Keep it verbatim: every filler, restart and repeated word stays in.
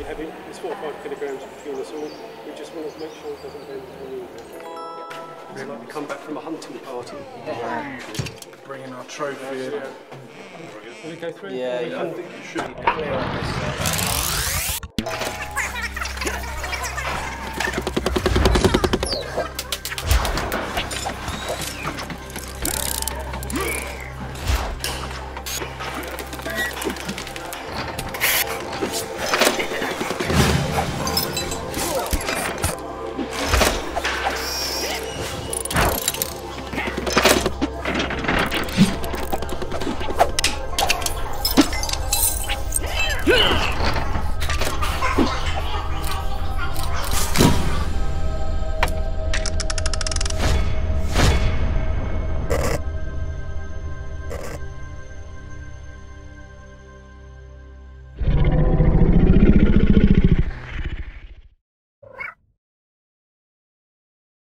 heavy. It's four or five kilograms between us all. We just want to make sure it doesn't bend when you It's like we come back from a hunting party. Yeah. Bringing our trophy in. Yeah. Will we go through? Yeah, yeah, I think you should be clear on this side. Yeah.